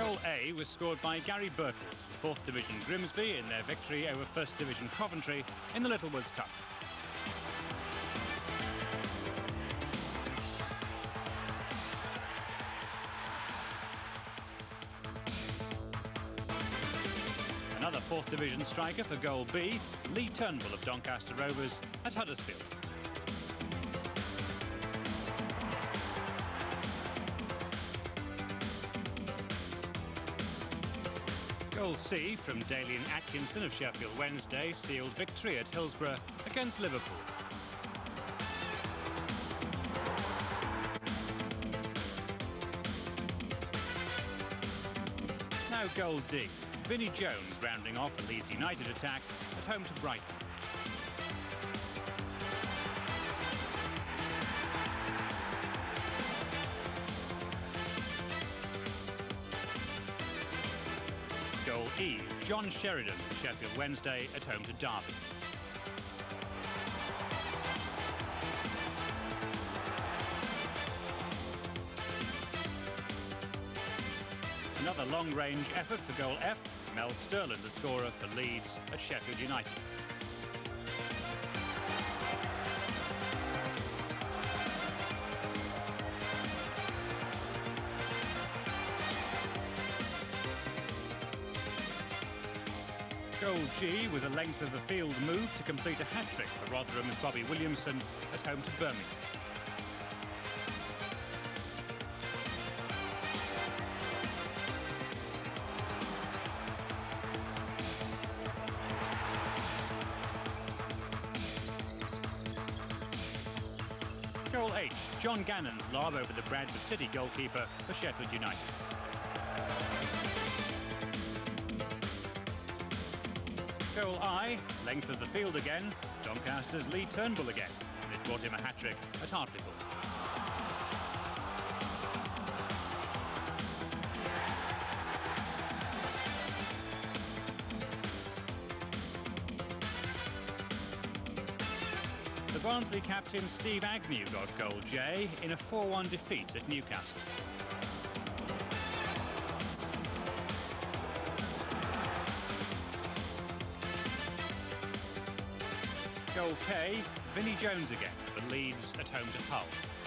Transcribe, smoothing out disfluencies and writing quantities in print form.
Goal A was scored by Gary Birtles for 4th Division Grimsby in their victory over 1st Division Coventry in the Littlewoods Cup. Another 4th Division striker for Goal B, Lee Turnbull of Doncaster Rovers at Huddersfield. Goal C from Dalian Atkinson of Sheffield Wednesday sealed victory at Hillsborough against Liverpool. Now Goal D. Vinnie Jones rounding off a Leeds United attack at home to Brighton. Goal E. John Sheridan of Sheffield Wednesday at home to Derby. Another long-range effort for Goal F. Mel Sterland, the scorer for Leeds at Sheffield United. Goal G was a length of the field move to complete a hat-trick for Rotherham's Bobby Williamson at home to Birmingham. Goal H, John Gannon's lob over the Bradford City goalkeeper for Sheffield United. Goal I, length of the field again, Doncaster's Lee Turnbull again. It brought him a hat-trick at Hartlepool. The Barnsley captain Steve Agnew got Goal J in a 4-1 defeat at Newcastle. Goal K, Vinnie Jones again for Leeds at home to Hull.